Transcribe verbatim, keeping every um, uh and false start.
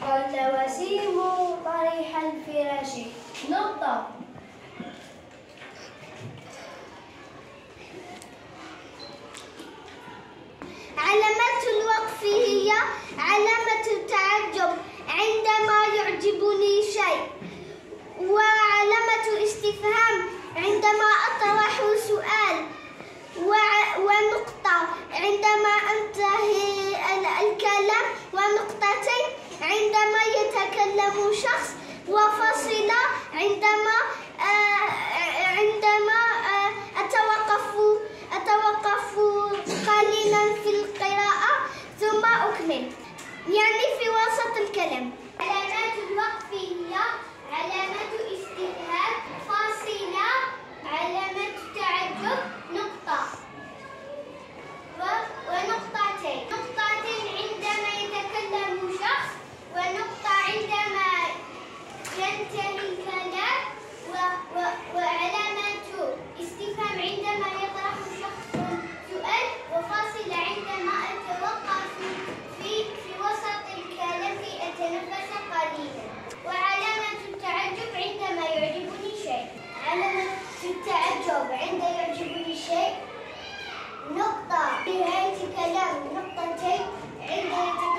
قال وسيم طريح الفراش. نقطة. علامة الوقف هي علامة التعجب عندما يعجبني شيء، وعلامة الاستفهام عندما أطرح سؤال، ونقطة عندما أنتهي الكلام، ونقطتين عندما يتكلم شخص، وفاصلة عندما عندما أتوقف أتوقف قليلا في القراءة ثم أكمل، يعني في وسط الكلام. علامات الوقف هي علامة استفهام، فاصلة، علامة تعجب، نقطة، ونقطتين. نقطتين عندما يتكلم شخص، ونقطة عندما ينتهي الكلام، وعلامة استفهام عندما يطرح شخص سؤال، وفاصلة عندما أتوقف في في وسط الكلام أتنفس قليلا، وعلامة التعجب عندما يعجبني شيء. علامة التعجب عند يعجبني شيء، نقطة في نهاية الكلام، نقطتين عند